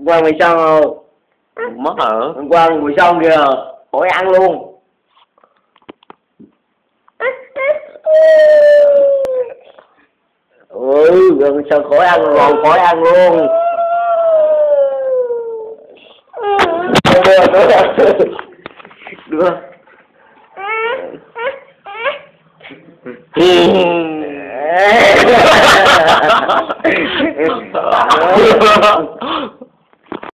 Qua mày xong không? Mất hả? Hôm qua mày xong kìa, khỏi ăn luôn. Gần sao khỏi ăn rồi, khỏi ăn luôn. Đưa.